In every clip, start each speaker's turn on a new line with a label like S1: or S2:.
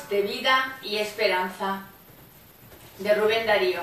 S1: de vida y esperanza, de Rubén Darío.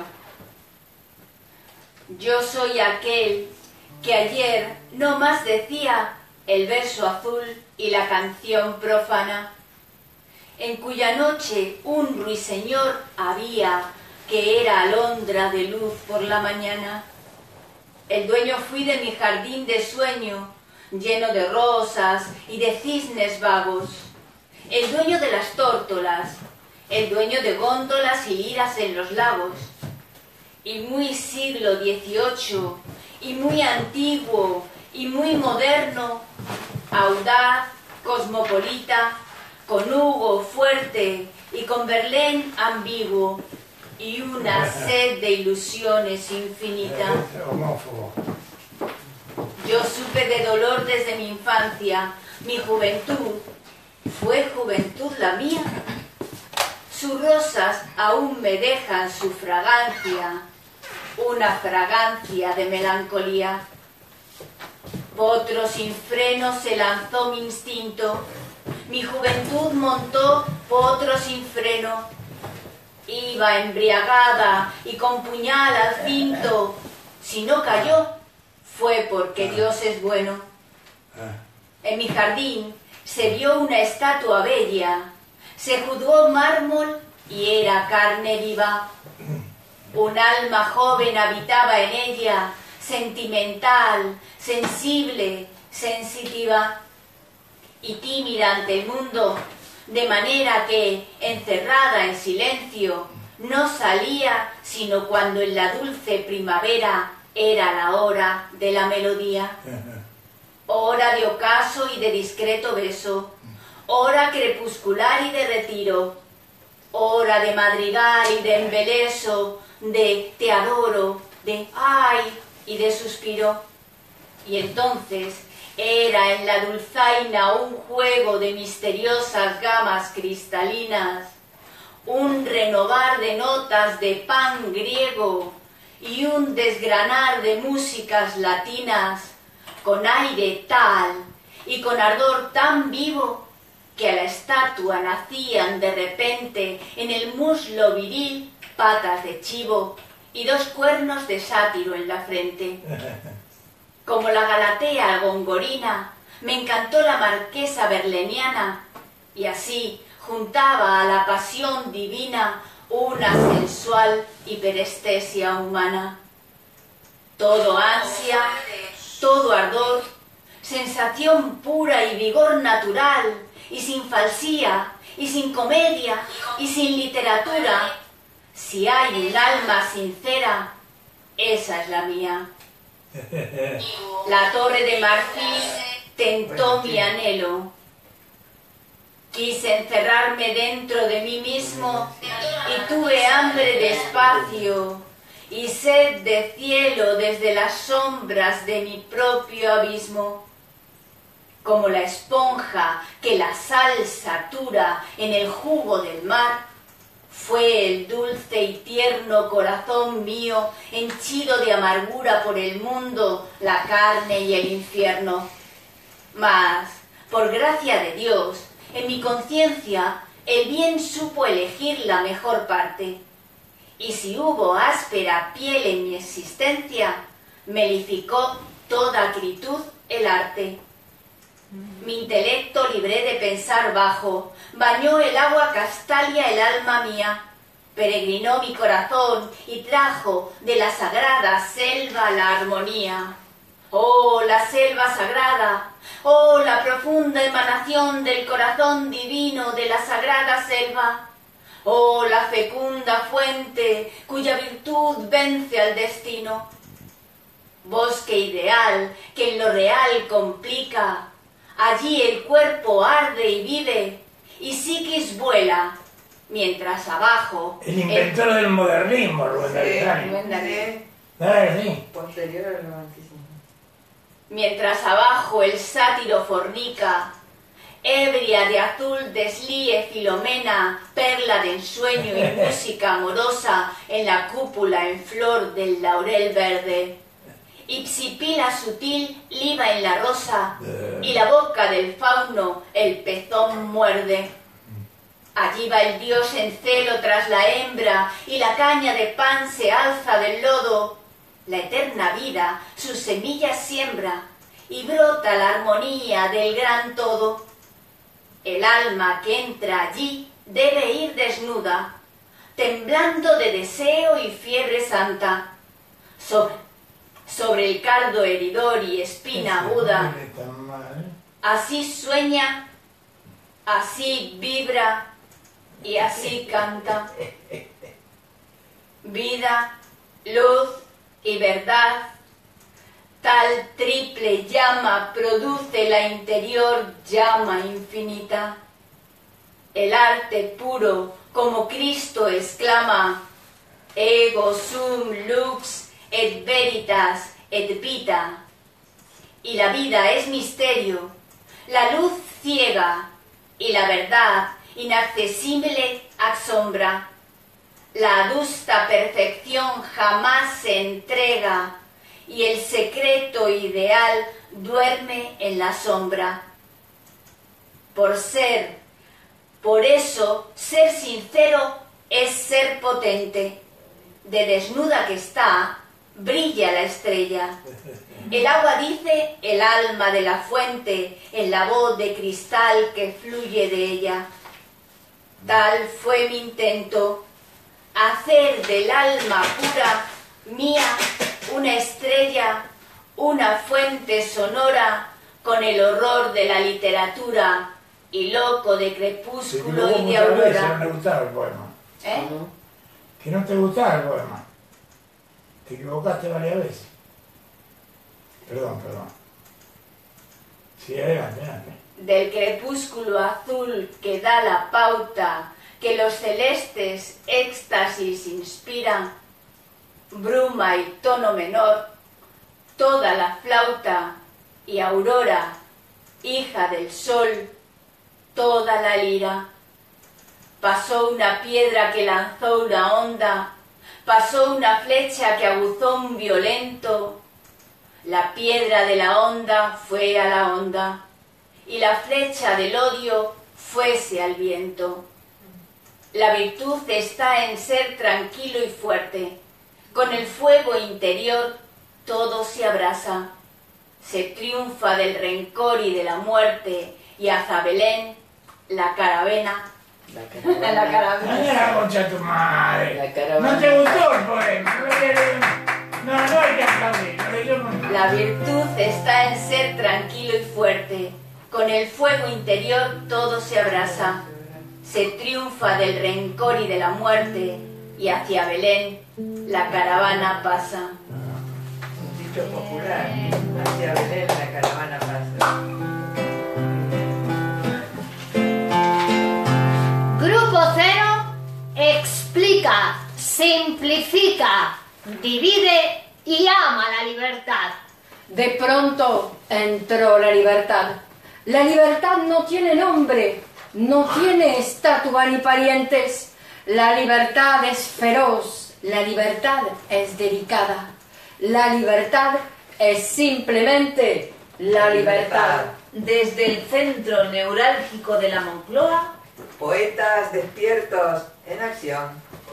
S1: Yo soy aquel que ayer no más decía el verso azul y la canción profana, en cuya noche un ruiseñor había que era alondra de luz por la mañana. El dueño fui de mi jardín de sueño, lleno de rosas y de cisnes vagos, el dueño de las tórtolas, el dueño de góndolas y liras en los lagos, y muy siglo XVIII, y muy antiguo, y muy moderno, audaz, cosmopolita, con Hugo fuerte y con Verlaine ambiguo, y una sed de ilusiones infinita. Yo supe de dolor desde mi infancia, mi juventud, ¿fue juventud la mía? Sus rosas aún me dejan su fragancia, una fragancia de melancolía. Potro sin freno se lanzó mi instinto, mi juventud montó potro sin freno. Iba embriagada y con puñal al cinto, si no cayó, fue porque Dios es bueno. En mi jardín se vio una estatua bella, se juzgó mármol y era carne viva. Un alma joven habitaba en ella, sentimental, sensible, sensitiva y tímida ante el mundo, de manera que, encerrada en silencio, no salía sino cuando en la dulce primavera era la hora de la melodía. Hora de ocaso y de discreto beso, hora crepuscular y de retiro, hora de madrigal y de embeleso, de te adoro, de ay y de suspiro. Y entonces era en la dulzaina un juego de misteriosas gamas cristalinas, un renovar de notas de pan griego y un desgranar de músicas latinas, con aire tal y con ardor tan vivo que a la estatua nacían de repente en el muslo viril patas de chivo y dos cuernos de sátiro en la frente. Como la Galatea gongorina, me encantó la marquesa berleniana, y así juntaba a la pasión divina una sensual hiperestesia humana. Todo ansia, todo ardor, sensación pura y vigor natural, y sin falsía, y sin comedia, y sin literatura. Si hay un alma sincera, esa es la mía. La torre de marfil tentó mi anhelo. Quise encerrarme dentro de mí mismo y tuve hambre de espacio y sed de cielo desde las sombras de mi propio abismo. Como la esponja que la sal satura en el jugo del mar, fue el dulce y tierno corazón mío henchido de amargura por el mundo, la carne y el infierno. Mas, por gracia de Dios, en mi conciencia el bien supo elegir la mejor parte. Y si hubo áspera piel en mi existencia, melificó toda acritud el arte. Mi intelecto libré de pensar bajo, bañó el agua castalia el alma mía, peregrinó mi corazón y trajo de la sagrada selva la armonía. Oh, la selva sagrada, oh, la profunda emanación del corazón divino de la sagrada selva, oh, la fecunda fuente cuya virtud vence al destino. Bosque ideal que en lo real complica, allí el cuerpo arde y vive, y psiquis vuela, mientras abajo...
S2: El inventor del modernismo, Rubén Darío.
S1: Rubén Darío.
S2: Sí.
S3: Posterior al romanticismo.
S1: Mientras abajo el sátiro fornica, ebria de azul deslíe Filomena, perla de ensueño y música amorosa en la cúpula en flor del laurel verde. Ipsipila sutil liba en la rosa, y la boca del fauno el pezón muerde. Allí va el dios en celo tras la hembra, y la caña de pan se alza del lodo. La eterna vida sus semillas siembra, y brota la armonía del gran todo. El alma que entra allí debe ir desnuda, temblando de deseo y fiebre santa. Sobre el cardo heridor y espina aguda, así sueña, así vibra y así canta. Vida, luz y verdad, tal triple llama produce la interior llama infinita. El arte puro, como Cristo exclama, ego sum lux et veritas et vita. Y la vida es misterio, la luz ciega y la verdad inaccesible asombra. La adusta perfección jamás se entrega y el secreto ideal duerme en la sombra. Por eso, ser sincero es ser potente. De desnuda que está, brilla la estrella. El agua dice el alma de la fuente en la voz de cristal que fluye de ella. Tal fue mi intento, hacer del alma pura mía una estrella, una fuente sonora con el horror de la literatura y loco de crepúsculo y de aurora.
S2: No te gustaba el poema.
S1: ¿Eh?
S2: Que no te gustaba el poema. Te equivocaste varias veces. Perdón. Sí, adelante.
S1: Del crepúsculo azul que da la pauta que los celestes éxtasis inspiran, bruma y tono menor, toda la flauta y aurora, hija del sol, toda la lira. Pasó una piedra que lanzó una onda, pasó una flecha que aguzó un violento. La piedra de la onda fue a la onda, y la flecha del odio fuese al viento. La virtud está en ser tranquilo y fuerte. Con el fuego interior todo se abrasa. Se triunfa del rencor y de la muerte, y hacia Belén la caravana. La caravana.
S2: La concha de tu madre.
S3: La caravana.
S2: ¿No te gustó el poema? No hay que aplaudir.
S1: La virtud está en ser tranquilo y fuerte. Con el fuego interior todo se abrasa. Se triunfa del rencor y de la muerte, y hacia Belén la caravana pasa.
S3: Un dicho popular, hacia Belén la caravana pasa.
S4: Grupo Cero explica, simplifica, divide y ama la libertad.
S5: De pronto entró la libertad. La libertad no tiene nombre, no tiene estatua ni parientes. La libertad es feroz, la libertad es delicada. La libertad es simplemente la libertad.
S6: Desde el centro neurálgico de la Moncloa,
S3: Poetas despiertos en acción.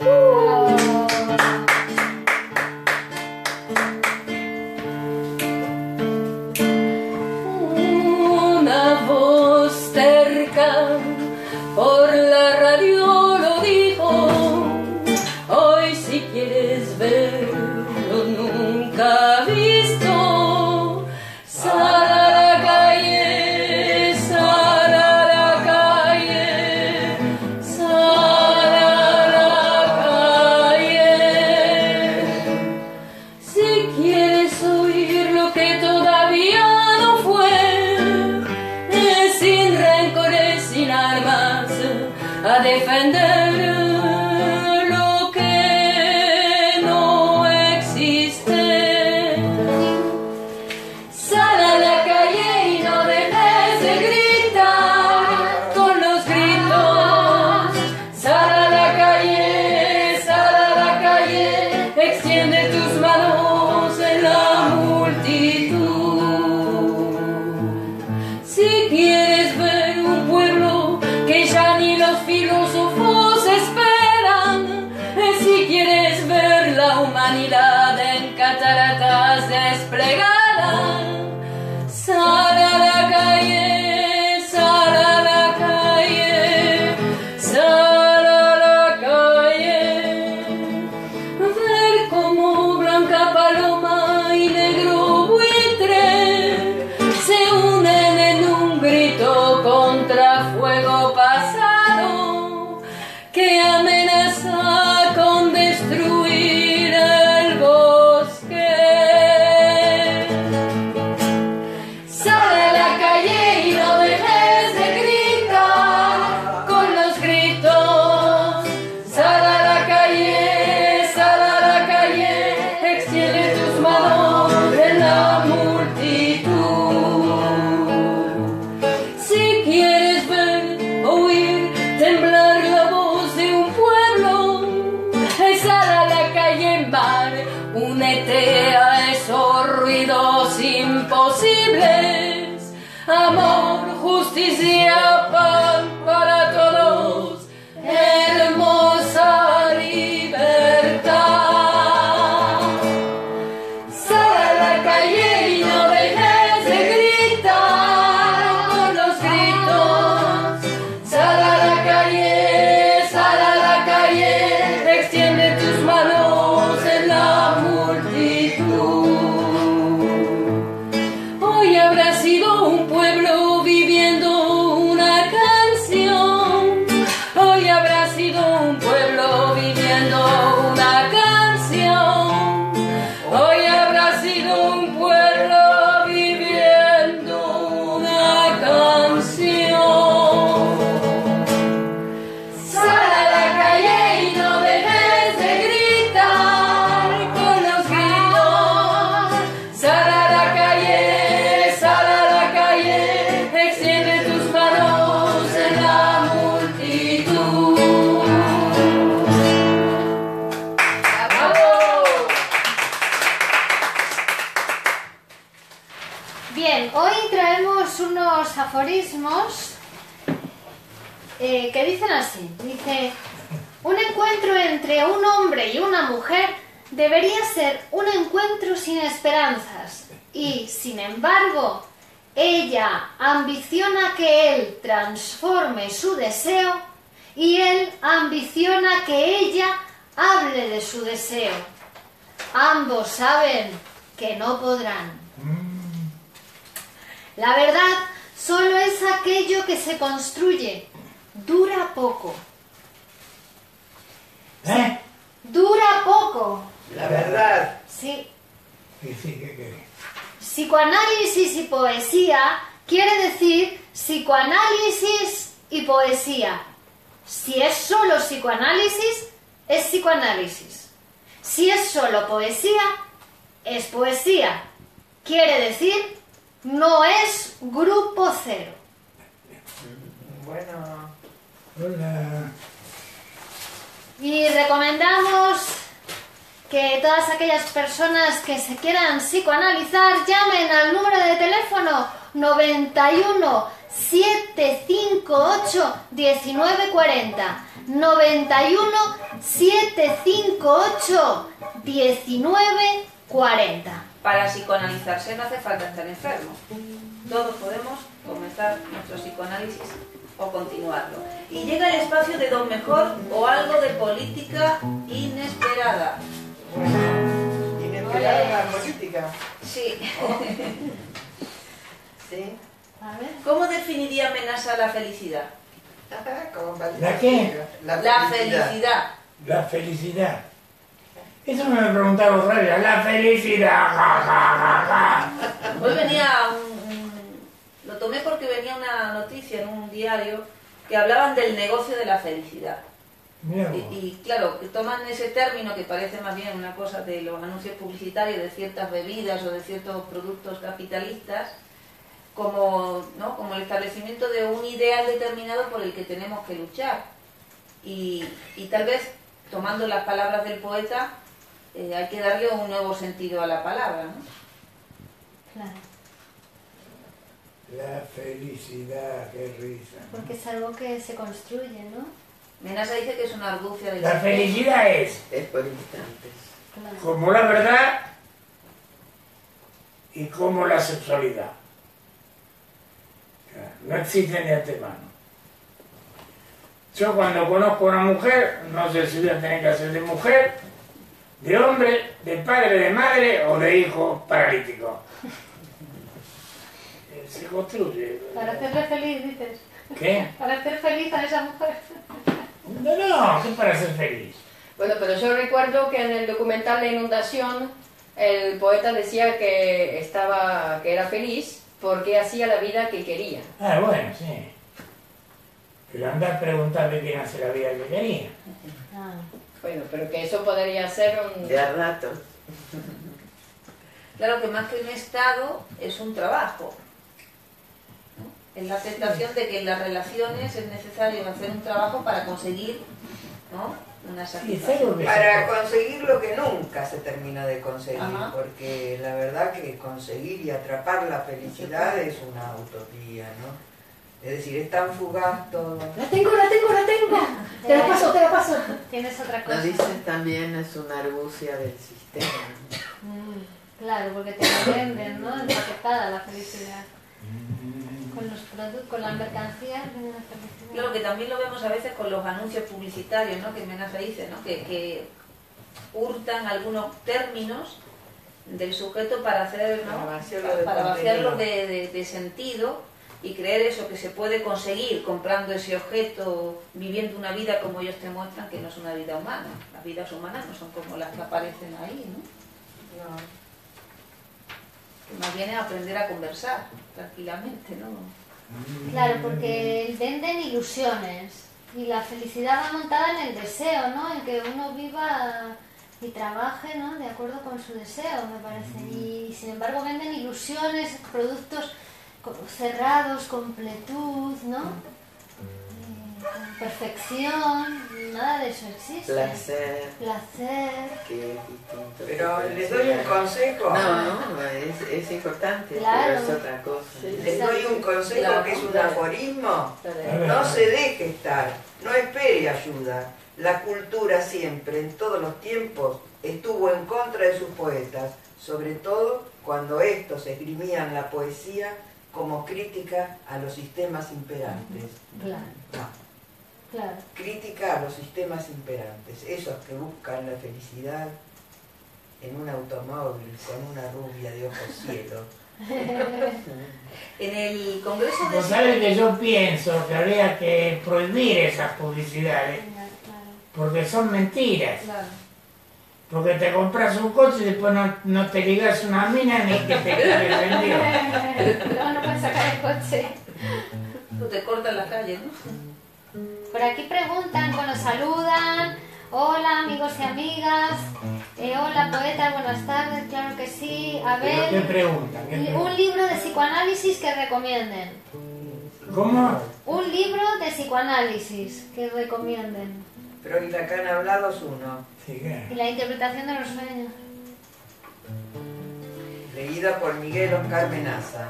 S5: Una voz cerca por la radio lo dijo. Hoy si quieres verlo nunca visto, sal a la calle, sal a la calle, sal a la calle. Si quieres oír lo que todavía no fue, sin rencores, sin armas, a defender lo que no existe. Sal a la calle y no dejes de gritar con los gritos. Sal a la calle, extiende tus manos en la multitud. Si quieres ver un pueblo que ya ni los filósofos la humanidad en cataratas desplegada. Sal a la calle, sal a la calle, sal a la calle. Ver como blanca paloma y negro buitre se unen en un grito contra fuego pasado que amenaza con destruir el bosque. Sal a la calle y no dejes de gritar con los gritos. Sal a la calle, sal a la calle, extiende tus manos en la multitud. Si quieres ver, oír, temblar la voz de un pueblo, sal a la calle, mar, únete a esos ruidos imposibles. Amor, justicia, paz para todos, hermosa libertad. Sal a la calle y no dejes de gritar con los gritos. Sal a la calle, sal a la calle, extiende tus manos en la multitud. Hoy habrá sido un pueblo viviendo una canción. Hoy habrá sido un pueblo viviendo una canción. Hoy habrá sido un pueblo viviendo una canción. Sal a la calle y no dejes de gritar con los gritos. Sal a la calle, sal a la calle, extiende tus manos en la multitud. ¡Bravo!
S4: Bien, hoy traemos unos aforismos que dicen así. Dice, un encuentro entre un hombre y una mujer debería ser un encuentro sin esperanzas y, sin embargo, ella ambiciona que él transforme su deseo y él ambiciona que ella hable de su deseo. Ambos saben que no podrán. La verdad solo es aquello que se construye. Dura poco.
S2: ¿Eh?
S4: Dura poco.
S3: La verdad.
S4: Sí.
S2: Sí, ¿qué querés?
S4: Psicoanálisis y poesía quiere decir psicoanálisis y poesía. Si es solo psicoanálisis, es psicoanálisis. Si es solo poesía, es poesía. Quiere decir, no es grupo cero.
S3: Bueno,
S2: Hola.
S4: Y recomendamos que todas aquellas personas que se quieran psicoanalizar llamen al número de teléfono 91 758 1940. 91 758 1940.
S6: Para psicoanalizarse no hace falta estar enfermo. Todos podemos comenzar nuestro psicoanálisis o continuarlo. Y llega el espacio de Don Mejor o algo de política inesperada.
S3: inesperada la política.
S6: Sí.
S3: Sí.
S4: A ver.
S6: ¿Cómo definiría Menasa la felicidad?
S3: ¿Cómo va?
S2: ¿La qué?
S6: La felicidad.
S2: La felicidad. Eso me preguntaba otra vez. La felicidad. Ja, ja, ja, ja.
S6: Hoy venía lo tomé porque venía una noticia en un diario que hablaban del negocio de la felicidad.
S2: Mira vos.
S6: Y claro, que toman ese término que parece más bien una cosa de los anuncios publicitarios de ciertas bebidas o de ciertos productos capitalistas como, ¿no?, como el establecimiento de un ideal determinado por el que tenemos que luchar. Y tal vez, tomando las palabras del poeta, hay que darle un nuevo sentido a la palabra, ¿no?
S4: Claro.
S2: La felicidad, qué risa.
S4: Porque es algo que se construye, ¿no?
S6: Menasa dice que es una argucia de
S2: La felicidad es
S3: Es por instantes.
S4: Claro.
S2: como la verdad y como la sexualidad. No existen de antemano. Yo cuando conozco a una mujer, no sé si voy a tener que hacer de mujer, de hombre, de padre, de madre o de hijo paralítico. Se construye.
S4: Para hacerle feliz, dices.
S2: ¿Qué?
S4: Para hacer feliz a esa mujer.
S2: No, ¿qué para ser feliz?
S5: Bueno, pero yo recuerdo que en el documental La Inundación el poeta decía que era feliz porque hacía la vida que quería.
S2: Ah, bueno, sí. Pero andar a preguntarle quién hace la vida que quería.
S4: Ah.
S5: Bueno, pero que eso podría ser un...
S3: De a rato.
S6: Claro que más que un estado es un trabajo, ¿no? Es la tentación de que en las relaciones es necesario hacer un trabajo para conseguir, ¿no?, una
S2: Sí,
S6: satisfacción.
S3: Para conseguir lo que nunca se termina de conseguir,
S6: Ajá.
S3: porque la verdad que conseguir y atrapar la felicidad es una utopía, ¿no? Es decir, es tan fugaz todo.
S5: ¡La tengo! Te la paso.
S4: Tienes otra cosa.
S7: Nos dicen también es una argucia del sistema.
S4: Claro, porque te la venden, ¿no? Empaquetada la felicidad. Con los productos, con las mercancías viene la felicidad.
S6: Claro que también lo vemos a veces con los anuncios publicitarios, ¿no?, que Menaza dice, ¿no?, que hurtan algunos términos del sujeto para hacer, ¿no?,
S3: Para
S6: vaciarlo de sentido y creer eso, que se puede conseguir comprando ese objeto, viviendo una vida como ellos te muestran, que no es una vida humana. Las vidas humanas no son como las que aparecen ahí, ¿no?
S3: No.
S6: Que más bien es aprender a conversar tranquilamente, ¿no?
S4: Claro, porque venden ilusiones y la felicidad va montada en el deseo, ¿no? En que uno viva y trabaje, ¿no?, de acuerdo con su deseo, me parece. Y sin embargo venden ilusiones, productos cerrados, completud, ¿no? Perfección, nada de eso existe.
S7: Placer,
S4: Placer.
S7: que es distinto.
S3: Pero les doy un consejo.
S7: No, es importante,
S4: Claro.
S7: pero es otra cosa.
S3: Les doy un consejo
S6: Claro,
S3: que es un
S6: claro.
S3: aforismo.
S2: ver.
S3: No se deje estar, no espere ayuda. La cultura siempre, en todos los tiempos, estuvo en contra de sus poetas, sobre todo cuando estos esgrimían la poesía como crítica a los sistemas imperantes.
S4: Claro,
S3: No,
S4: claro.
S3: crítica a los sistemas imperantes, esos que buscan la felicidad en un automóvil con una rubia de ojos cielo.
S6: En el Congreso de...
S2: Vos sabés que yo pienso que habría que prohibir esas publicidades,
S4: Claro,
S2: porque son mentiras.
S4: claro.
S2: Porque te compras un coche y después no te ligas una mina ni que te vendió.
S4: No puedes sacar el coche.
S6: Tú te cortas la calle, ¿no?
S4: Por aquí preguntan, cuando saludan, hola amigos y amigas, hola poetas, buenas tardes, claro que sí. A
S2: ¿Qué
S4: ver,
S2: preguntan? ¿Qué
S4: un
S2: preguntan?
S4: libro de psicoanálisis que recomienden.
S2: ¿Cómo?
S4: Un libro de psicoanálisis que recomienden.
S3: Freud y Lacan hablados uno,
S2: Sí, ¿qué?
S4: Y la interpretación de los sueños.
S3: leída por Miguel Oscar Menaza.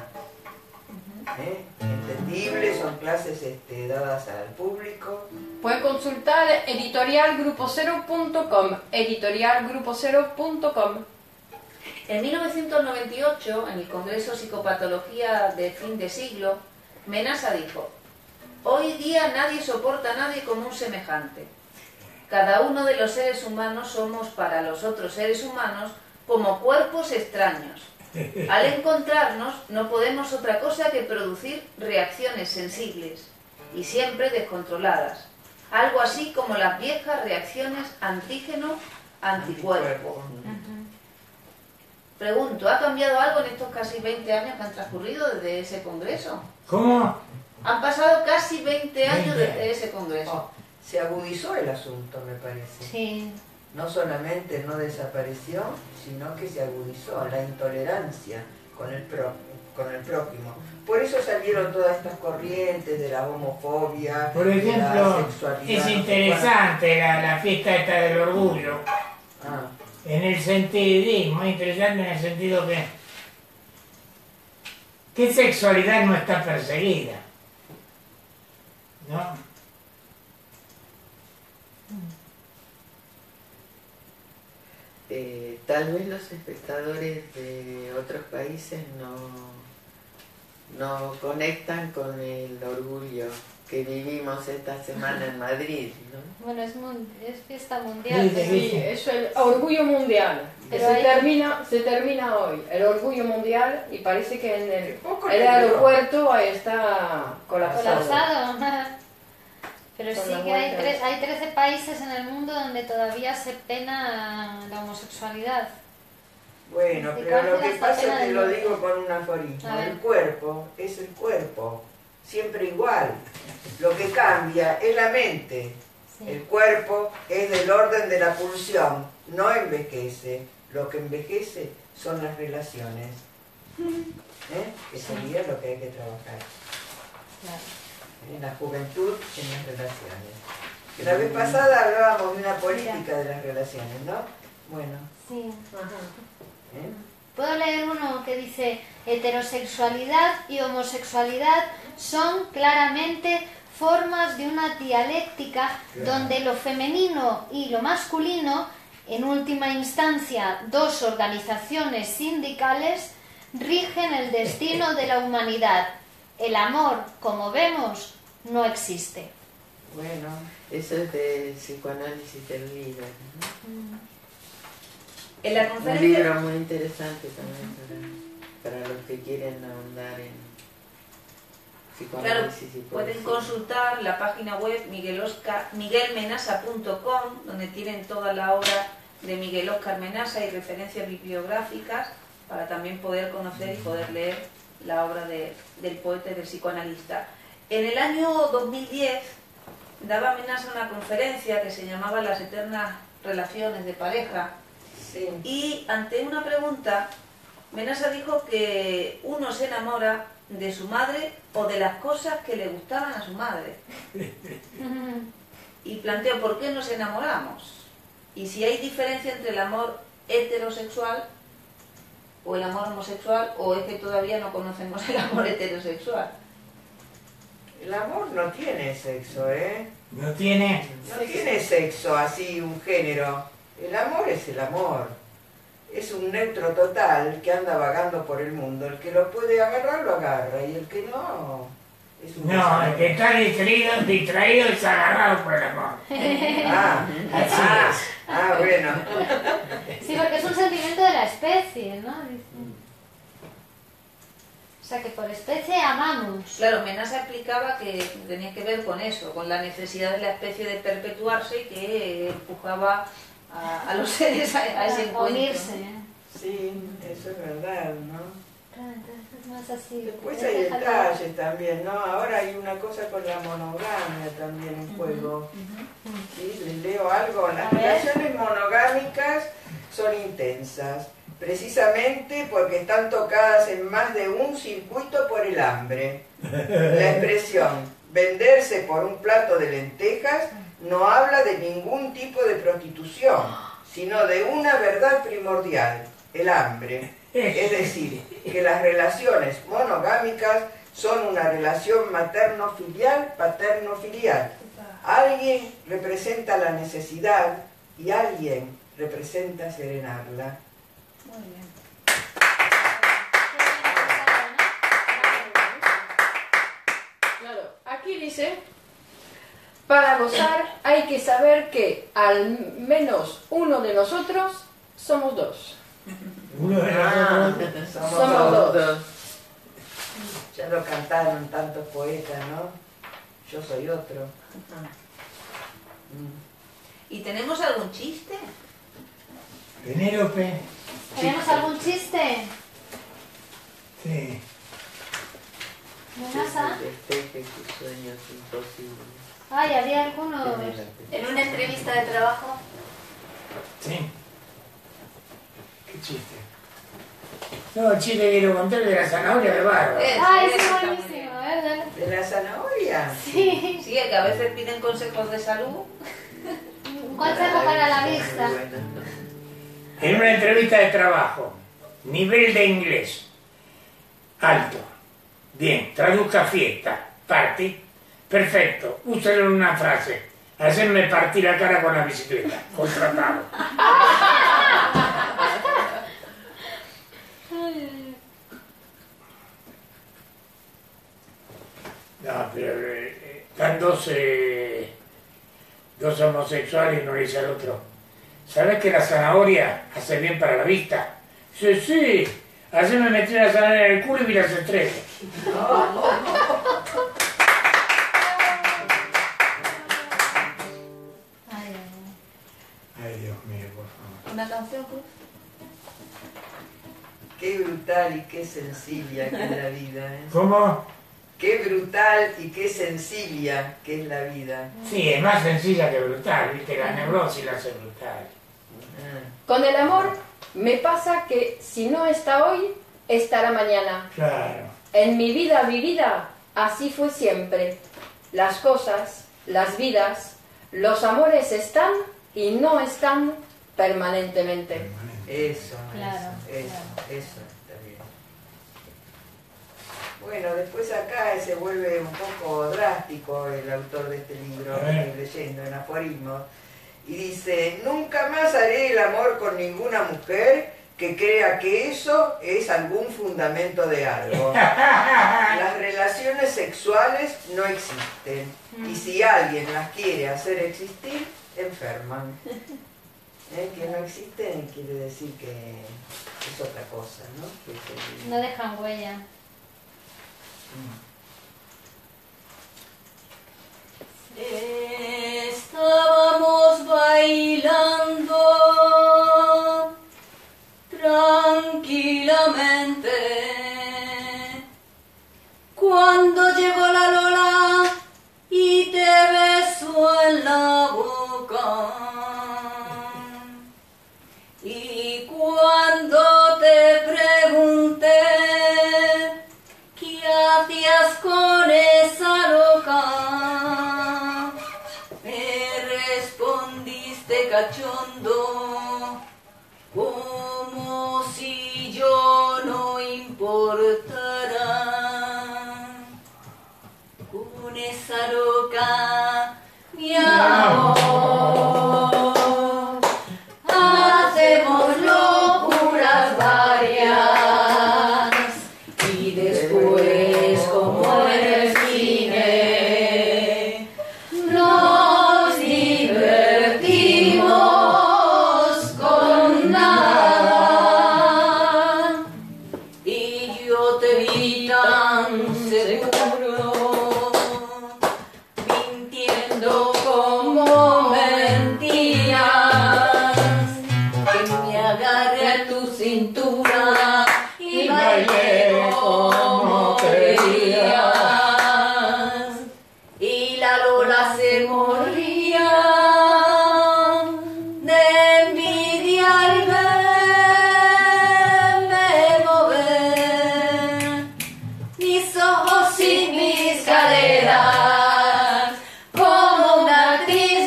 S3: Entendible, son clases dadas al público.
S5: Pueden consultar editorialgrupocero.com, editorialgrupocero.com.
S6: En 1998, en el Congreso Psicopatología de fin de siglo, Menaza dijo: hoy día nadie soporta a nadie como un semejante. Cada uno de los seres humanos somos para los otros seres humanos como cuerpos extraños. Al encontrarnos no podemos otra cosa que producir reacciones sensibles y siempre descontroladas. Algo así como las viejas reacciones antígeno-anticuerpo. Pregunto, ¿ha cambiado algo en estos casi 20 años que han transcurrido desde ese congreso?
S2: ¿Cómo?
S6: Han pasado casi 20 años
S2: 20
S6: desde ese congreso.
S3: Oh, se agudizó el asunto, me parece.
S4: Sí.
S3: No solamente no desapareció, sino que se agudizó la intolerancia con el prójimo. Por eso salieron todas estas corrientes de la homofobia,
S2: Por
S3: de
S2: ejemplo,
S3: la sexualidad.
S2: es
S3: no sé
S2: interesante la fiesta esta del orgullo,
S3: cuánto.
S2: en el sentido, muy interesante en el sentido que ¿qué sexualidad no está perseguida? ¿No?
S7: tal vez los espectadores de otros países no conectan con el orgullo que vivimos esta semana en Madrid, ¿no?
S4: Bueno, es fiesta mundial.
S2: Sí,
S4: pero-
S5: Sí, es el orgullo mundial. Que
S4: Pero
S5: se termina hoy, el orgullo mundial, y parece que en
S3: Poco
S5: el
S3: te
S5: aeropuerto está colapsado.
S4: colapsado. Pero
S5: Con
S4: sí
S5: las
S4: que hay,
S5: vueltas.
S4: hay 13 países en el mundo donde todavía se pena la homosexualidad.
S3: Bueno,
S4: De
S3: pero lo
S4: cárcel
S3: que
S4: hasta
S3: pasa
S4: pena
S3: te
S4: de
S3: lo
S4: muerte.
S3: digo con un aforismo.
S4: A ver.
S3: El cuerpo es el cuerpo, siempre igual. Lo que cambia es la mente.
S4: Sí.
S3: El cuerpo es del orden de la pulsión, no envejece. Lo que envejece son las relaciones. Que sería lo que hay que trabajar.
S4: Claro.
S3: En la juventud, en las relaciones. Que la vez pasada hablábamos de una política de las relaciones, ¿no? Bueno,
S4: Sí.
S3: ¿eh?
S4: Puedo leer uno que dice: heterosexualidad y homosexualidad son claramente formas de una dialéctica donde lo femenino y lo masculino, en última instancia dos organizaciones sindicales, rigen el destino de la humanidad. El amor, como vemos, no existe.
S3: Bueno,
S7: Eso es de psicoanálisis del líder, ¿no?
S6: En la
S7: Un
S6: conferencia...
S7: libro muy interesante también para los que quieren ahondar en
S6: Claro,
S7: psicoanálisis y
S6: pueden
S7: poesía.
S6: consultar la página web miguelmenasa.com, donde tienen toda la obra de Miguel Óscar Menasa y referencias bibliográficas para también poder conocer y poder leer la obra del poeta y del psicoanalista. En el año 2010 daba Menasa una conferencia que se llamaba Las eternas relaciones de pareja,
S3: sí.
S6: y ante una pregunta Menasa dijo que uno se enamora de su madre o de las cosas que le gustaban a su madre. Y planteó por qué nos enamoramos y si hay diferencia entre el amor heterosexual o el amor homosexual, o es que todavía no conocemos el amor heterosexual.
S3: El amor no tiene sexo, ¿eh?
S2: No tiene.
S3: No tiene sexo así, un género. El amor es el amor. Es un neutro total que anda vagando por el mundo. El que lo puede agarrar, lo agarra. Y el que no, es un
S2: No, el que está distraído es agarrado por el amor. Así es.
S3: Bueno.
S4: Sí, porque es un sentimiento de la especie, ¿no? Dicen. O sea, que por especie amamos.
S6: Claro, Menasa explicaba que tenía que ver con eso, con la necesidad de la especie de perpetuarse y que empujaba a los seres a ese encuentro.
S4: Unirse.
S3: Sí, eso es verdad, ¿no?
S4: Claro, entonces es más así.
S3: Después hay detalles también, ¿no? Ahora hay una cosa con la monogamia también en juego. ¿Sí? Les leo algo. Las
S4: A ver.
S3: relaciones monogámicas son intensas, precisamente porque están tocadas en más de un circuito por el hambre. La expresión venderse por un plato de lentejas no habla de ningún tipo de prostitución, sino de una verdad primordial, el hambre. Es decir, que las relaciones monogámicas son una relación materno-filial, paterno-filial. Alguien representa la necesidad y alguien representa serenarla.
S6: Muy bien.
S5: Claro, aquí dice, para gozar hay que saber que al menos uno de nosotros somos dos.
S2: Uno de nosotros.
S5: Somos dos.
S3: Ya lo cantaron tantos poetas, ¿no? Yo soy otro.
S6: ¿Y tenemos algún chiste?
S2: Penélope.
S4: ¿Tenemos algún chiste?
S2: Sí.
S4: ¿Menasa?
S7: Despeje tus sueños imposibles.
S4: Ay, había alguno.
S1: En una entrevista de trabajo,
S2: Sí. ¿Qué chiste? No, el chiste que quiero contar de la zanahoria de barba.
S4: Ay,
S6: Sí,
S4: es
S6: está muy
S4: buenísimo.
S6: bien.
S4: A ver, dale.
S3: ¿De la zanahoria?
S4: Sí.
S6: Sí, que a veces piden consejos de salud.
S4: Un consejo para la vista.
S7: Muy buena.
S2: En una entrevista de trabajo, nivel de inglés, alto. Bien, traduzca fiesta, party. Perfecto, úselo en una frase. Hacerme partir la cara con la bicicleta. Contratado. homosexuales y uno le dice al otro, ¿sabes que la zanahoria hace bien para la vista? Sí, sí, ayer me metí la zanahoria en el culo y vi las estrellas. Ay, Dios mío, por favor.
S6: ¿Una canción, Cruz?
S3: Qué brutal y qué sencilla que es la vida, ¿eh?
S2: ¿Cómo?
S3: Qué brutal y qué sencilla que es la vida.
S2: Sí, es más sencilla que brutal, ¿viste? La neurosis la hace brutal.
S5: Con el amor me pasa que si no está hoy, estará mañana.
S2: Claro.
S5: En mi vida vivida, así fue siempre. Las cosas, las vidas, los amores están y no están permanentemente.
S3: Eso,
S4: Claro,
S3: eso está bien. Bueno, después acá se vuelve un poco drástico el autor de este libro, leyendo en aforismos, y dice, nunca más haré el amor con ninguna mujer que crea que eso es algún fundamento de algo. Las relaciones sexuales no existen, y si alguien las quiere hacer existir, enferman. Que no existen quiere decir que es otra cosa, ¿no?
S4: No dejan huella.
S1: Estábamos bailando tranquilamente cuando llegó la Lola y te besó en la boca. Y cuando te pregunté qué hacías con esa loca, me respondiste cachondo, como si yo no importara. Con esa loca, mi amor, hacemos locuras varias y después, como en el cine, nos divertimos con nada. Y yo te vi tan seguro, mintiendo como mentías, que me agarré a tu cintura y bailé como querías. Y la Lola se moría de envidia al verme mover mis ojos y mis caderas como una actriz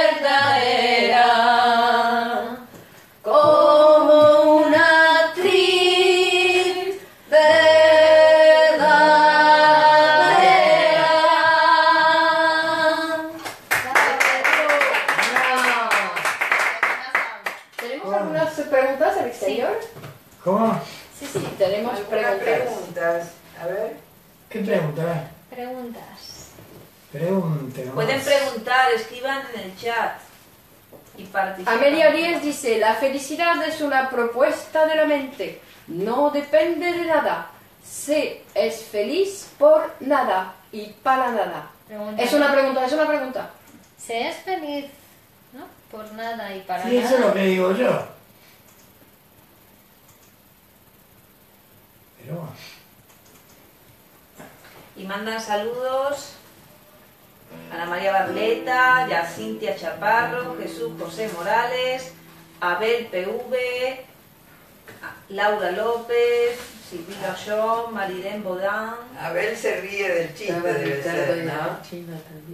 S1: verdadera, como una actriz verdadera.
S5: ¿Tenemos algunas preguntas al exterior?
S2: ¿Cómo?
S5: Sí, tenemos
S3: Algunas
S5: preguntas.
S3: preguntas. A ver.
S2: ¿Qué pregunta?
S4: Preguntas.
S2: Pregunte nomás.
S6: Pueden preguntar, escriban en el chat y participen.
S5: Amelia Díez dice, la felicidad es una propuesta de la mente, no depende de nada. Se es feliz por nada y para nada.
S4: Pregunta.
S5: Es una pregunta, es una pregunta.
S4: Se es feliz, ¿no? Por nada y para
S2: Sí, eso es
S4: nada.
S2: lo que digo yo. Pero bueno.
S6: Y mandan saludos Ana María Barleta, Yacintia Chaparro, Jesús José Morales, Abel PV, Laura López, Silvina Ollón, Marilén Bodán.
S3: Abel se ríe del chiste, debe ser, ¿no? Sí,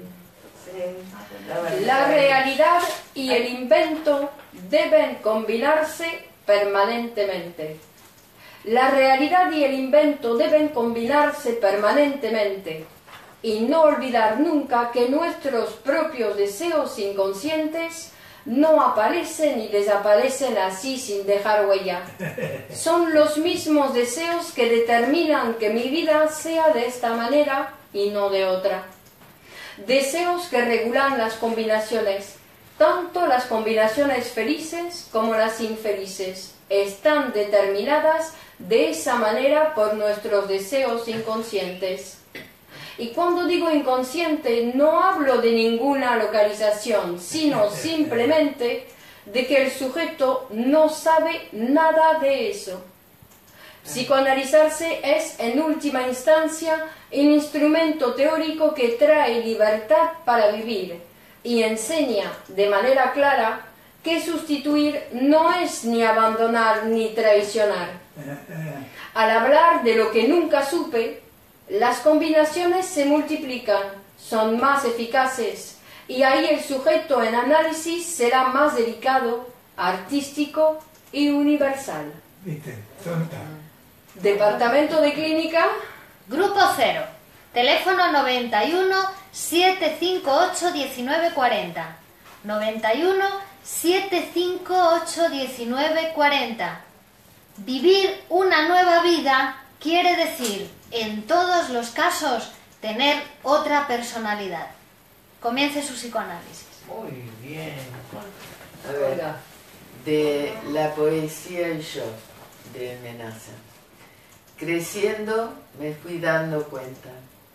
S5: La realidad y el invento deben combinarse permanentemente. La realidad y el invento deben combinarse permanentemente y no olvidar nunca que nuestros propios deseos inconscientes no aparecen y desaparecen así sin dejar huella. Son los mismos deseos que determinan que mi vida sea de esta manera y no de otra. Deseos que regulan las combinaciones, Tanto las combinaciones felices como las infelices están determinadas de esa manera por nuestros deseos inconscientes. Y cuando digo inconsciente no hablo de ninguna localización, sino simplemente de que el sujeto no sabe nada de eso. Psicoanalizarse es, en última instancia, un instrumento teórico que trae libertad para vivir y enseña de manera clara que sustituir no es ni abandonar ni traicionar. Al hablar de lo que nunca supe, las combinaciones se multiplican, son más eficaces, y ahí el sujeto en análisis será más delicado, artístico y universal.
S2: ¿Viste? Tonta.
S5: Departamento de Clínica.
S4: Grupo 0. Teléfono 91 758 1940. 91 758 1940. Vivir una nueva vida quiere decir, en todos los casos, tener otra personalidad. Comience su psicoanálisis.
S3: Muy bien.
S7: A ver, de la poesía y yo, de Menaza. Creciendo me fui dando cuenta.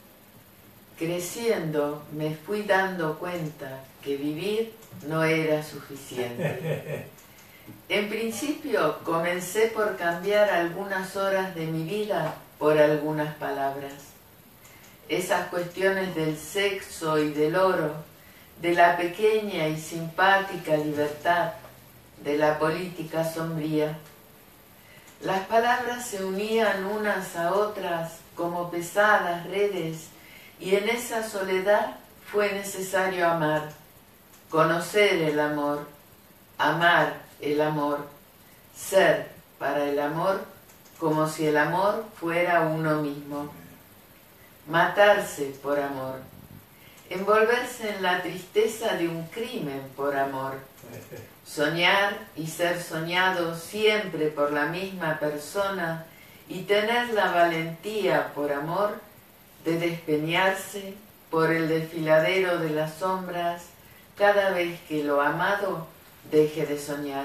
S7: Creciendo me fui dando cuenta que vivir no era suficiente. En principio comencé por cambiar algunas horas de mi vida por algunas palabras. Esas cuestiones del sexo y del oro, de la pequeña y simpática libertad, de la política sombría. Las palabras se unían unas a otras como pesadas redes y en esa soledad fue necesario amar, conocer el amor, amar el amor, ser para el amor como si el amor fuera uno mismo, matarse por amor, envolverse en la tristeza de un crimen por amor, soñar y ser soñado siempre por la misma persona y tener la valentía por amor de despeñarse por el desfiladero de las sombras cada vez que lo amado deje de soñar.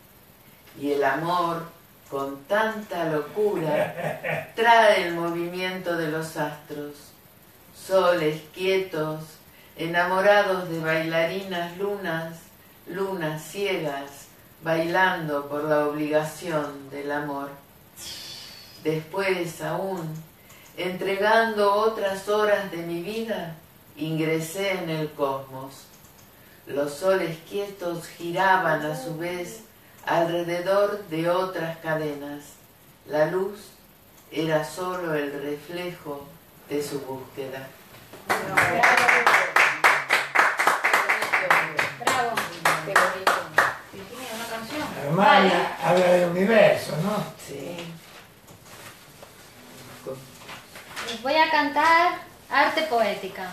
S7: Y el amor, con tanta locura, trae el movimiento de los astros, soles quietos, enamorados de bailarinas lunas, lunas ciegas, bailando por la obligación del amor. Después aún, entregando otras horas de mi vida, ingresé en el cosmos. Los soles quietos giraban a su vez alrededor de otras cadenas. La luz era solo el reflejo de su búsqueda.
S6: Bravo. Qué bonito. Virginia, una canción.
S2: Además, habla del universo, ¿no?
S7: Sí.
S4: Les voy a cantar Arte Poética.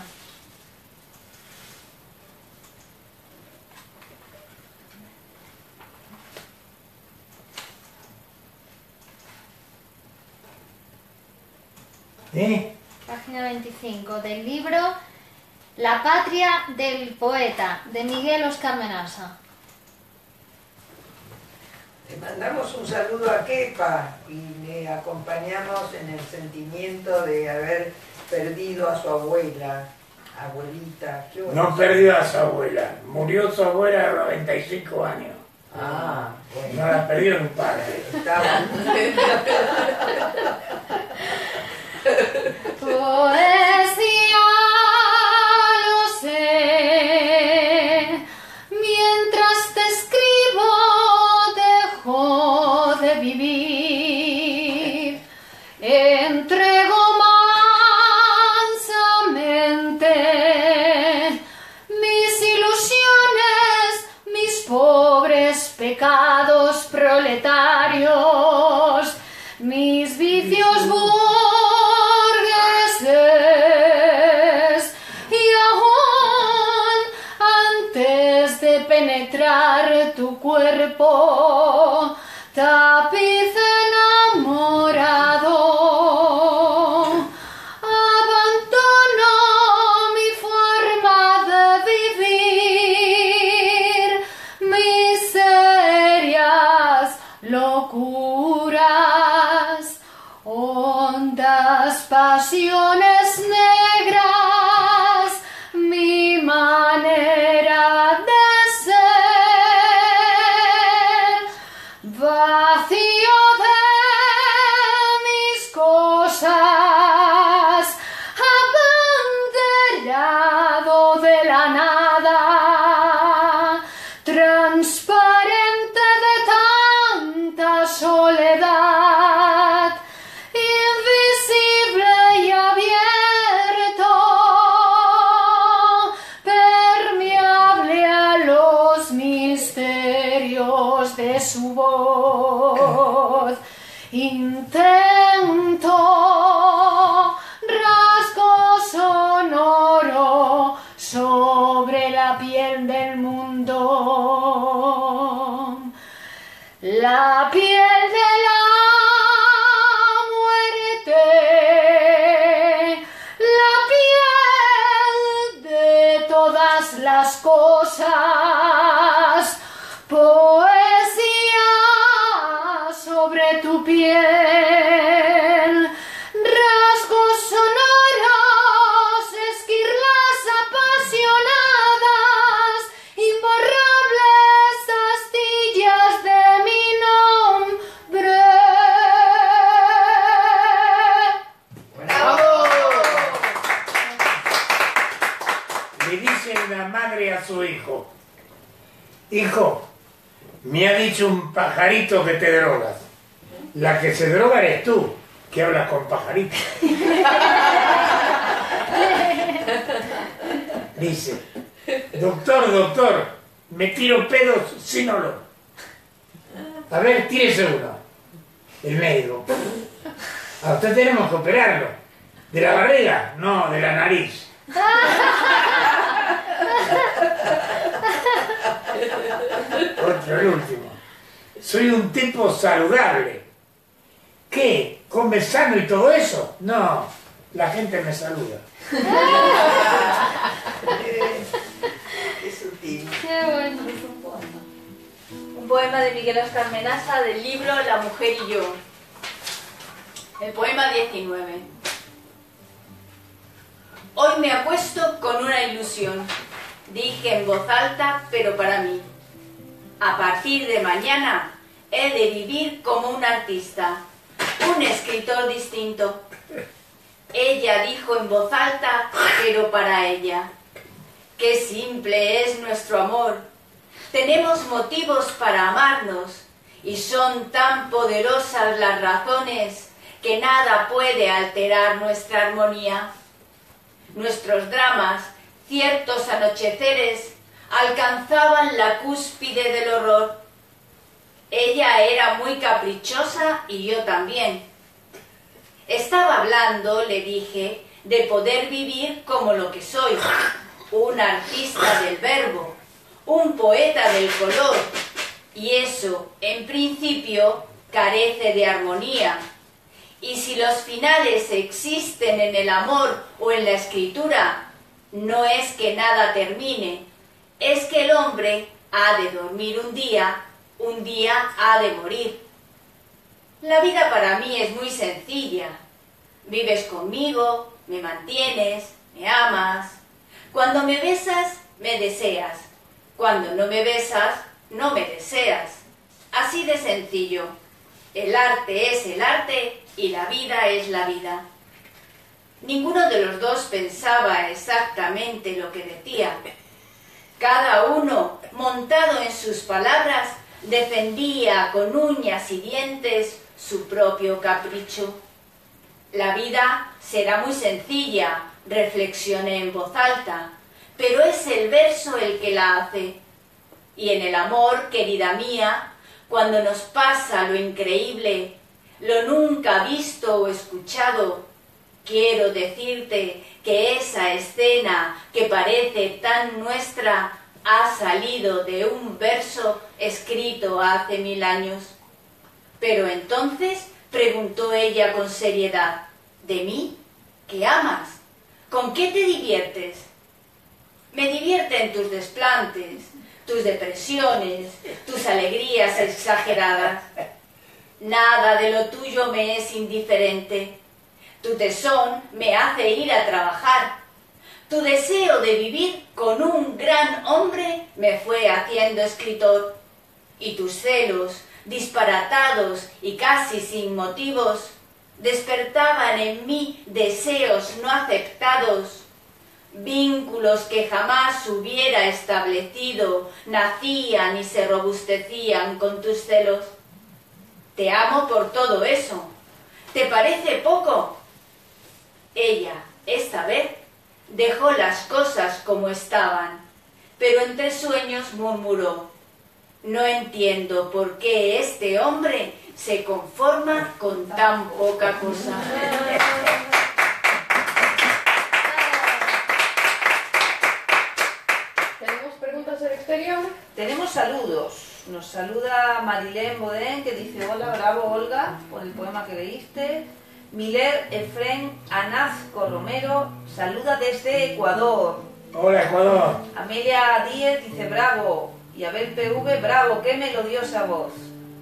S2: ¿Eh?
S4: Página 25 del libro La patria del poeta, de Miguel Oscar Menaza.
S3: Le mandamos un saludo a Kepa y le acompañamos en el sentimiento de haber perdido a su abuela, abuelita. ¿Qué hora?
S2: No perdió a su abuela. Murió su abuela a los 95 años.
S3: Ah,
S2: No
S3: bueno.
S2: la perdió en padre.
S3: Estaba...
S4: Poesía, lo sé, mientras te escribo dejo de vivir, entrego mansamente mis ilusiones, mis pobres pecados proletarios, mis vicios burgueses, y aún antes de penetrar tu cuerpo, tapiz enamorado, abandono mi forma de vivir pasiones negras, mi manera de ser, vacío de mis cosas, abanderado de la nada, transparente de tanta soledad, invisible y abierto, permeable a los misterios de su voz. Intento, rasgo sonoro sobre la piel del mundo. La piel de la muerte, la piel de todas las cosas, poesía sobre tu piel, rasgos sonoros, esquirlas apasionadas, imborrables astillas de mi nombre.
S2: ¡Bravo! Le dice una madre a su hijo: hijo, me ha dicho un pajarito que te drogas. La que se droga eres tú, que hablas con pajaritos. Dice: doctor, doctor, me tiro pedos sin olor. A ver, tírese uno. El médico: a usted tenemos que operarlo. ¿De la barriga? No, de la nariz. Otro, el último: soy un tipo saludable. ¿Qué? ¿Come sano y todo eso? No, la gente me saluda.
S3: Qué sutil.
S4: Qué bueno.
S1: Un poema de Miguel Oscar Menasa del libro La mujer y yo. El poema 19. Hoy me acuesto con una ilusión. Dije en voz alta, pero para mí. A partir de mañana he de vivir como un artista, un escritor distinto. Ella dijo en voz alta, pero para ella. Qué simple es nuestro amor. Tenemos motivos para amarnos y son tan poderosas las razones que nada puede alterar nuestra armonía. Nuestros dramas, ciertos anocheceres, alcanzaban la cúspide del horror. Ella era muy caprichosa y yo también. Estaba hablando, le dije, de poder vivir como lo que soy, un artista del verbo, un poeta del color, y eso, en principio, carece de armonía. Y si los finales existen en el amor o en la escritura, no es que nada termine, es que el hombre ha de dormir un día ha de morir. La vida para mí es muy sencilla. Vives conmigo, me mantienes, me amas. Cuando me besas, me deseas. Cuando no me besas, no me deseas. Así de sencillo. El arte es el arte y la vida es la vida. Ninguno de los dos pensaba exactamente lo que decía. Cada uno, montado en sus palabras, defendía con uñas y dientes su propio capricho. La vida será muy sencilla, reflexioné en voz alta, pero es el verso el que la hace. Y en el amor, querida mía, cuando nos pasa lo increíble, lo nunca visto o escuchado, quiero decirte que esa escena que parece tan nuestra ha salido de un verso escrito hace 1000 años. Pero entonces, preguntó ella con seriedad, ¿de mí? ¿Qué amas? ¿Con qué te diviertes? Me divierten tus desplantes, tus depresiones, tus alegrías exageradas. Nada de lo tuyo me es indiferente. Tu tesón me hace ir a trabajar. Tu deseo de vivir con un gran hombre me fue haciendo escritor. Y tus celos, disparatados y casi sin motivos, despertaban en mí deseos no aceptados. Vínculos que jamás hubiera establecido nacían y se robustecían con tus celos. Te amo por todo eso. ¿Te parece poco? Ella, esta vez, dejó las cosas como estaban, pero entre sueños murmuró: no entiendo por qué este hombre se conforma con tan poca cosa.
S5: ¿Tenemos preguntas del exterior?
S6: Tenemos saludos. Nos saluda Marilén Bodén, que dice: hola, bravo Olga, por el poema que leíste. Miller Efren Anazco Romero saluda desde Ecuador.
S2: Hola, Ecuador.
S6: Amelia Díez dice: bravo. Y Abel PV: bravo, qué melodiosa voz.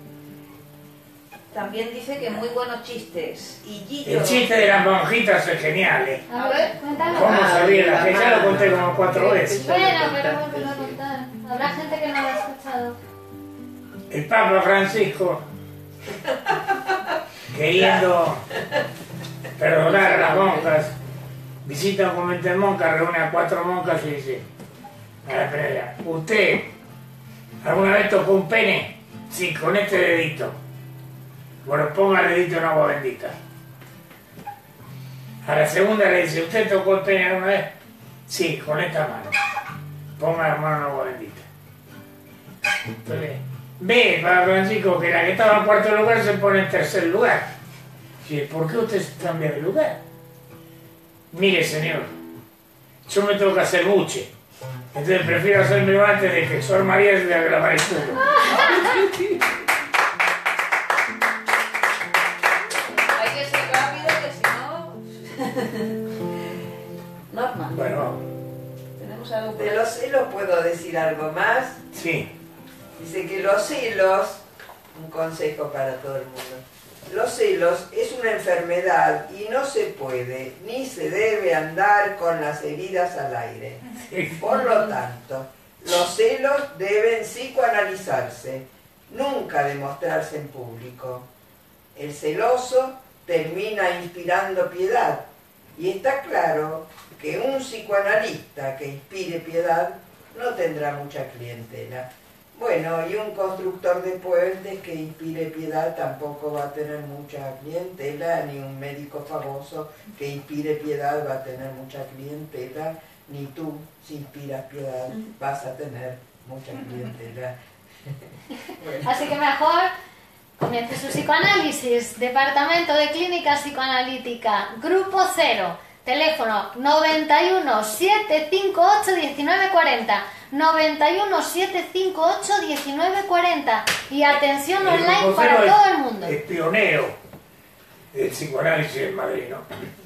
S6: También dice que muy buenos chistes. Y Gillo...
S2: El chiste de las monjitas es genial, ¿eh?
S4: A ver, cuéntalo.
S2: ¿Cómo sabía la que ya lo conté como 4 veces?
S4: Bueno, pero vuelvo a contar. Habrá gente que no lo ha escuchado.
S2: El Papa Francisco, queriendo perdonar a las monjas, visita un convento de monjas, reúne a 4 monjas y dice a la primera: ¿usted alguna vez tocó un pene? Sí, con este dedito. Bueno, ponga el dedito en agua bendita. A la segunda le dice: ¿usted tocó el pene alguna vez? Sí, con esta mano. Ponga la mano en agua bendita. Entonces, ve, Papa Francisco, que la que estaba en 4.º lugar se pone en 3.er lugar. Dice: ¿por qué usted se cambia de lugar? Mire, señor, yo me tengo que hacer buche. Entonces prefiero hacérmelo antes de que Sor María se le grabar el culo.
S6: Hay que ser rápido, que si no... Norma,
S2: Bueno,
S6: tenemos algo por
S3: De los celos puedo decir algo más.
S2: sí.
S3: Dice que los celos, un consejo para todo el mundo, los celos es una enfermedad y no se puede ni se debe andar con las heridas al aire. Por lo tanto, los celos deben psicoanalizarse, nunca demostrarse en público. El celoso termina inspirando piedad, y está claro que un psicoanalista que inspire piedad no tendrá mucha clientela. Bueno, y un constructor de puentes que inspire piedad tampoco va a tener mucha clientela, ni un médico famoso que inspire piedad va a tener mucha clientela, ni tú, si inspiras piedad, vas a tener mucha clientela. Bueno.
S4: Así que mejor comience su psicoanálisis. Departamento de Clínica Psicoanalítica, Grupo 0, teléfono 91 758 1940. 91 758 1940 y atención online para todo el mundo.
S2: Es pionero del psicoanálisis en Madrid, ¿no?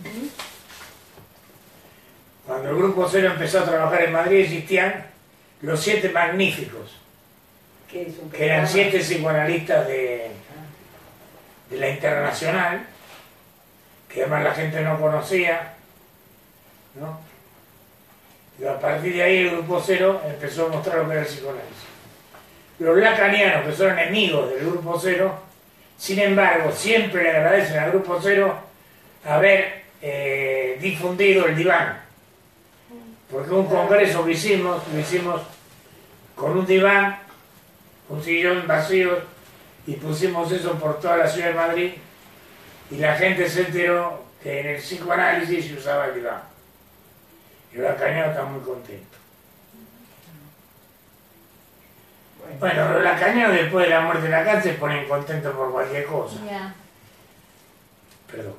S2: Cuando el Grupo 0 empezó a trabajar en Madrid existían los 7 magníficos,
S3: ¿Qué es un
S2: que eran
S3: programa?
S2: 7 psicoanalistas de la Internacional, que además la gente no conocía, ¿no? Y a partir de ahí el Grupo 0 empezó a mostrar lo que era el psicoanálisis. Los lacanianos, que son enemigos del Grupo 0, sin embargo, siempre le agradecen al Grupo 0 haber difundido el diván. Porque un congreso que hicimos, lo hicimos con un diván, un sillón vacío, y pusimos eso por toda la ciudad de Madrid, y la gente se enteró que en el psicoanálisis se usaba el diván. Y el lacaniano está muy contento. Bueno, los lacanianos después de la muerte de Lacan se ponen contentos por cualquier cosa.
S4: Ya.
S2: Perdón.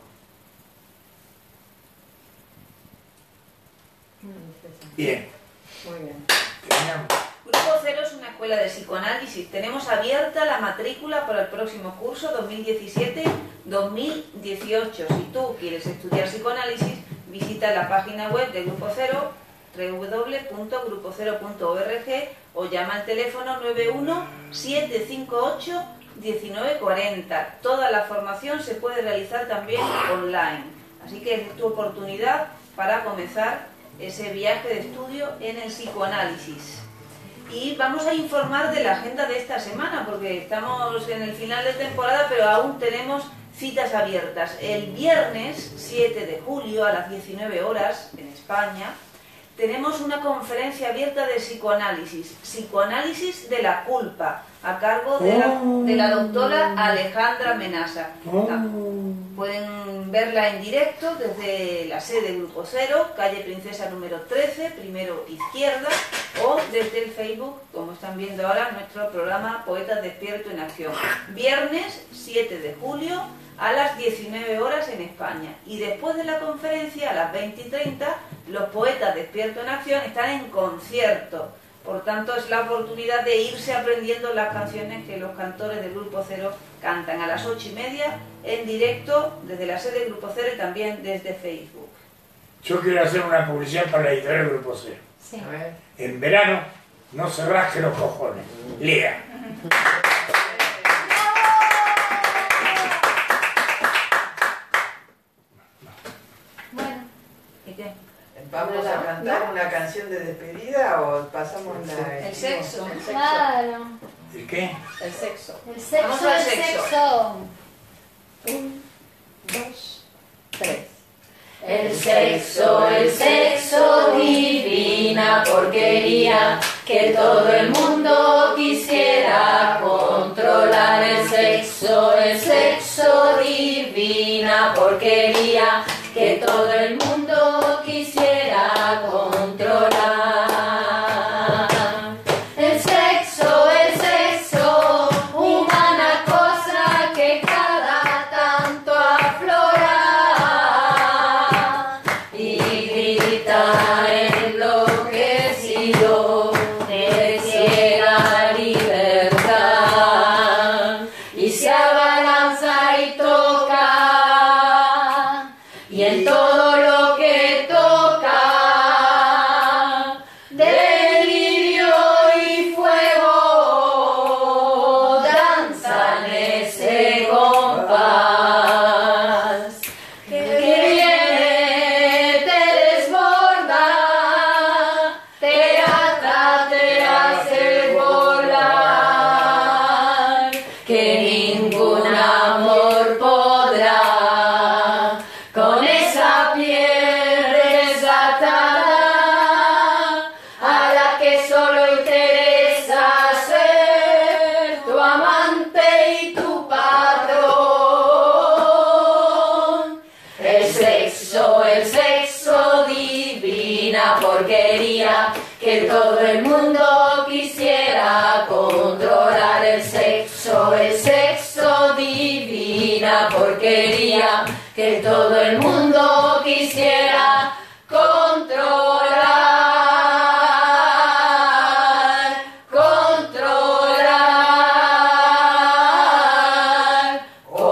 S2: Bien.
S5: Muy bien.
S2: Terminamos.
S6: Grupo 0 es una escuela de psicoanálisis. Tenemos abierta la matrícula para el próximo curso 2017-2018. Si tú quieres estudiar psicoanálisis, visita la página web de Grupo 0, www.grupocero.org, o llama al teléfono 91 758 1940. Toda la formación se puede realizar también online. Así que es tu oportunidad para comenzar ese viaje de estudio en el psicoanálisis. Y vamos a informar de la agenda de esta semana, porque estamos en el final de temporada, pero aún tenemos citas abiertas. El viernes 7 de julio a las 19 horas en España tenemos una conferencia abierta de psicoanálisis, psicoanálisis de la culpa, a cargo de la doctora Alejandra Menasa. Pueden verla en directo desde la sede Grupo Cero, calle Princesa número 13, primero izquierda, o desde el Facebook, como están viendo ahora, nuestro programa Poetas Despierto en Acción. Viernes 7 de julio a las 19 horas en España. Y después de la conferencia, a las 20:30, los Poetas Despierto en Acción están en concierto. Por tanto, es la oportunidad de irse aprendiendo las canciones que los cantores del Grupo Cero cantan a las 8:30 en directo desde la sede del Grupo Cero y también desde Facebook.
S2: Yo quiero hacer una publicidad para la editorial del Grupo Cero.
S4: Sí.
S7: A ver.
S2: En verano, no se rasque los cojones. Lea.
S4: Bueno,
S6: ¿Y qué?
S3: ¿Vamos a cantar una canción de despedida o pasamos la...
S6: El sexo.
S4: claro.
S2: ¿Y qué?
S5: El sexo.
S4: El sexo,
S6: Vamos al
S4: el
S6: sexo.
S4: sexo.
S5: 1, 2, 3.
S7: El sexo, divina porquería que todo el mundo quisiera controlar. El sexo, divina porquería que todo el mundo quisiera controlar. El sexo, humana cosa que cada tanto aflora y grita enloquecido de ciega libertad y se abalanza y toca y en todo lo que toca delirio y fuego danzan ese compás que viene, te desborda, te ata, te hace volar, que ningún amor podrá con esa piel desatada a la que solo interesa ser tu amante y tu patrón. El sexo, divina porquería que todo el mundo quisiera controlar. El sexo, divina porquería que todo el mundo quisiera controlar, controlar,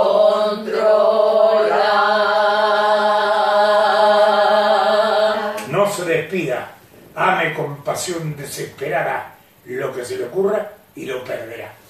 S7: controlar.
S2: No se despida. Ame con pasión desesperada lo que se le ocurra y lo perderá.